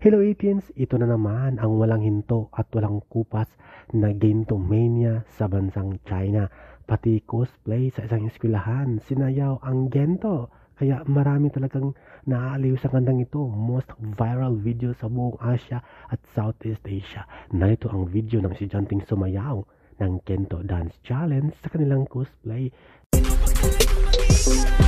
Hello 18s, ito na naman ang walang hinto at walang kupas na GENTO mania sa bansang China. Pati cosplay sa isang eskwelahan, sinayaw ang GENTO. Kaya marami talagang naaaliw sa kantang ito. Most viral video sa buong Asia at Southeast Asia. Narito ang video ng estudyanteng sumayaw ng GENTO Dance Challenge sa kanilang cosplay.